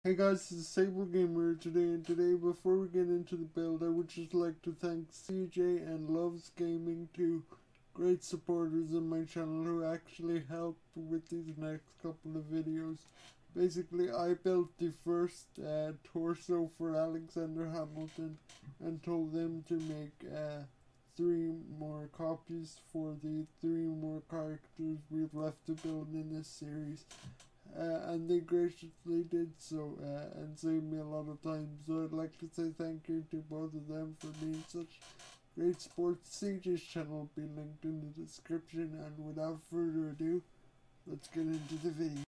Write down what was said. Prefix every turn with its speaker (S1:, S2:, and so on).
S1: Hey guys, this is Sable Gamer today, and today before we get into the build, I would just like to thank CJ and Loves Gaming, two great supporters of my channel who actually helped with these next couple of videos. Basically, I built the first torso for Alexander Hamilton and told them to make 3 more copies for the 3 more characters we've left to build in this series. And they graciously did so and saved me a lot of time. So I'd like to say thank you to both of them for being such great sports. CJ's channel will be linked in the description, and without further ado, let's get into the video.